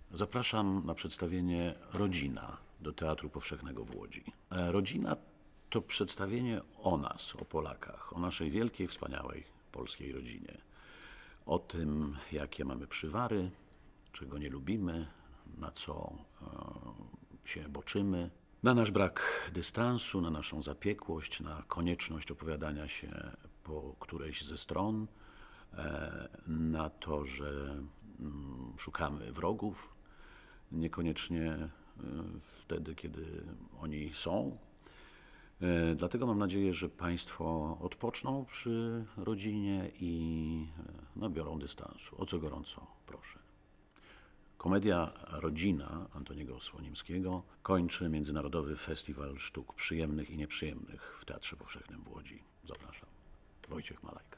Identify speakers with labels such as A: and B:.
A: Zapraszam na przedstawienie Rodzina do Teatru Powszechnego w Łodzi. Rodzina to przedstawienie o nas, o Polakach, o naszej wielkiej, wspaniałej polskiej rodzinie. O tym, jakie mamy przywary, czego nie lubimy, na co się boczymy, na nasz brak dystansu, na naszą zapiekłość, na konieczność opowiadania się po którejś ze stron, na to, że szukamy wrogów, niekoniecznie wtedy, kiedy oni są. Dlatego mam nadzieję, że Państwo odpoczną przy rodzinie i nabiorą dystansu, o co gorąco proszę. Komedia Rodzina Antoniego Słonimskiego kończy Międzynarodowy Festiwal Sztuk Przyjemnych i Nieprzyjemnych w Teatrze Powszechnym w Łodzi. Zapraszam. Wojciech Malajka.